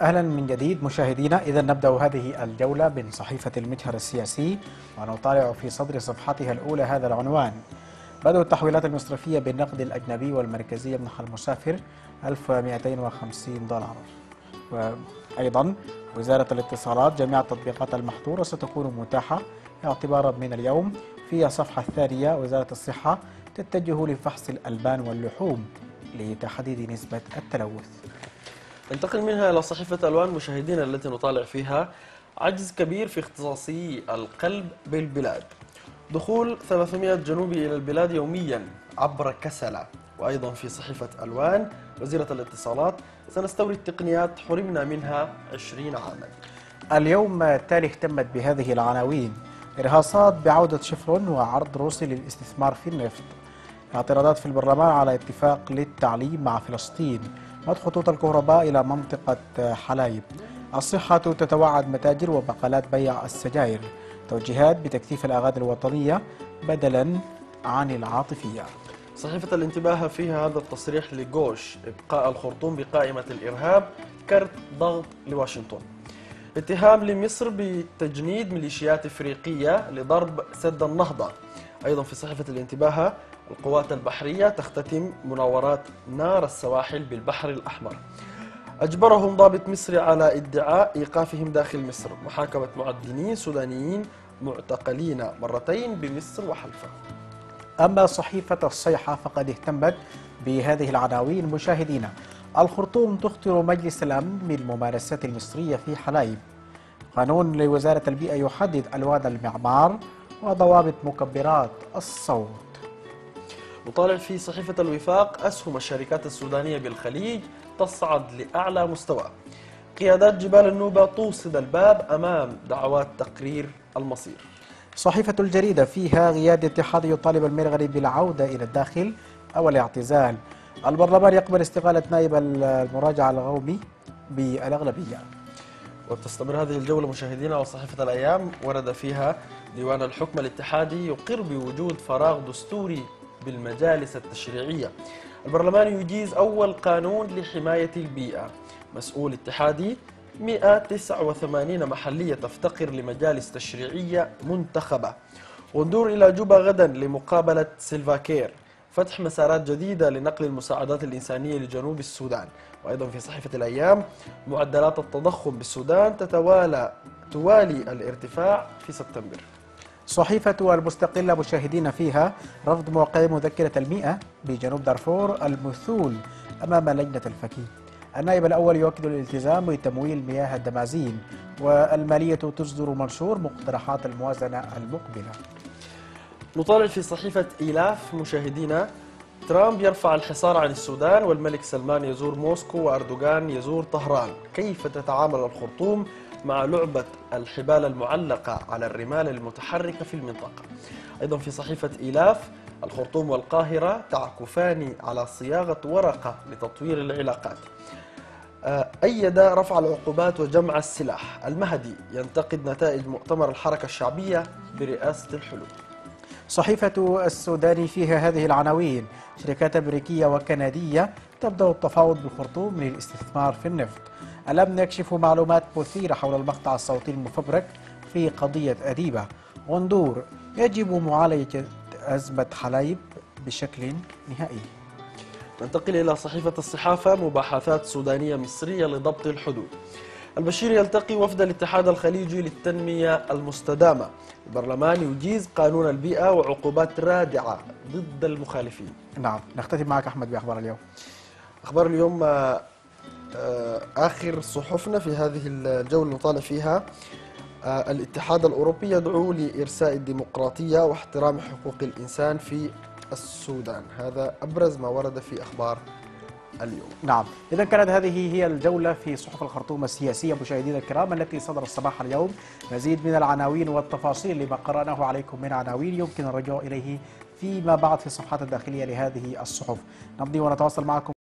أهلا من جديد مشاهدينا. إذا نبدأ هذه الجولة من صحيفة المجهر السياسي ونطالع في صدر صفحتها الأولى هذا العنوان: بدء التحويلات المصرفية بالنقد الأجنبي والمركزية منح المسافر $1250. وأيضا وزارة الاتصالات جميع التطبيقات المحظورة ستكون متاحة اعتبارا من اليوم. في الصفحة الثانية وزارة الصحة تتجه لفحص الألبان واللحوم لتحديد نسبة التلوث. ننتقل منها إلى صحيفة ألوان مشاهدينا التي نطالع فيها عجز كبير في اختصاصي القلب بالبلاد، دخول 300 جنوبي إلى البلاد يوميا عبر كسلة. وأيضا في صحيفة ألوان وزيرة الاتصالات سنستورد تقنيات حرمنا منها 20 عاما. اليوم التالي اهتمت بهذه العناوين: إرهاصات بعودة شفرون وعرض روسي للاستثمار في النفط، اعتراضات في البرلمان على اتفاق للتعليم مع فلسطين، مد خطوط الكهرباء إلى منطقة حلايب، الصحة تتوعد متاجر ومقالات بيع السجائر، توجيهات بتكثيف الأغاني الوطنية بدلا عن العاطفية. صحيفة الانتباه فيها هذا التصريح لجوش: إبقاء الخرطوم بقائمة الإرهاب كرت ضغط لواشنطن. اتهام لمصر بتجنيد ميليشيات إفريقية لضرب سد النهضة. أيضا في صحيفة الانتباه القوات البحرية تختتم مناورات نار السواحل بالبحر الأحمر. أجبرهم ضابط مصري على ادعاء إيقافهم داخل مصر. محاكمة معدنين سودانيين معتقلين مرتين بمصر وحلفا. أما صحيفة الصيحة فقد اهتمت بهذه العناوين مشاهدينا: الخرطوم تخطر مجلس الأمن بالممارسات المصرية في حلايب، قانون لوزارة البيئة يحدد ألوان المعمار وضوابط مكبرات الصوت. نطالع في صحيفة الوفاق: أسهم الشركات السودانية بالخليج تصعد لأعلى مستوى. قيادات جبال النوبة توصد الباب أمام دعوات تقرير المصير. صحيفة الجريدة فيها: غياد الاتحاد يطالب المرغني بالعودة إلى الداخل أو الاعتزال، البرلمان يقبل استقالة نائب المراجع القومي بالأغلبية. وتستمر هذه الجولة مشاهدينا وصحيفة الأيام ورد فيها: ديوان الحكم الاتحادي يقر بوجود فراغ دستوري بالمجالس التشريعية. البرلمان يجيز أول قانون لحماية البيئة. مسؤول اتحادي: 189 محلية تفتقر لمجالس تشريعية منتخبة. وندور إلى جوبا غدا لمقابلة سيلفاكير. فتح مسارات جديدة لنقل المساعدات الإنسانية لجنوب السودان. وأيضا في صحيفة الأيام: معدلات التضخم بالسودان توالي الارتفاع في سبتمبر. صحيفة المستقلة مشاهدين فيها: رفض موقعي مذكرة المئة بجنوب دارفور المثول أمام لجنة الفكي، النائب الأول يؤكد الالتزام بتمويل مياه الدمازين، والمالية تصدر منشور مقترحات الموازنة المقبلة. نطالع في صحيفة إيلاف مشاهدينا: ترامب يرفع الحصار عن السودان، والملك سلمان يزور موسكو، وأردوغان يزور طهران. كيف تتعامل الخرطوم مع لعبة الحبال المعلقة على الرمال المتحركة في المنطقة؟ أيضا في صحيفة إيلاف: الخرطوم والقاهرة تعكفان على صياغة ورقة لتطوير العلاقات. أيد رفع العقوبات وجمع السلاح. المهدي ينتقد نتائج مؤتمر الحركة الشعبية برئاسة الحلول. صحيفة السوداني فيها هذه العناوين: شركات أمريكية وكندية تبدأ التفاوض بالخرطوم للاستثمار في النفط، الأمن يكشف معلومات مثيرة حول المقطع الصوتي المفبرك في قضية أديبة، غندور يجب معالجة أزمة حلايب بشكل نهائي. ننتقل إلى صحيفة الصحافة: مباحثات سودانية مصرية لضبط الحدود. البشير يلتقي وفد الاتحاد الخليجي للتنمية المستدامة. البرلمان يجيز قانون البيئة وعقوبات رادعة ضد المخالفين. نعم، نختتم معك أحمد بأخبار اليوم. أخبار اليوم آخر صحفنا في هذه الجولة نطالع فيها: الاتحاد الأوروبي يدعو لإرساء الديمقراطية واحترام حقوق الإنسان في السودان. هذا أبرز ما ورد في أخبار اليوم. نعم، إذا كانت هذه هي الجولة في صحف الخرطوم السياسية مشاهدينا الكرام التي صدرت صباح اليوم. مزيد من العناوين والتفاصيل لما قرأناه عليكم من عناوين يمكن الرجوع إليه فيما بعد في الصفحات الداخلية لهذه الصحف. نمضي ونتواصل معكم.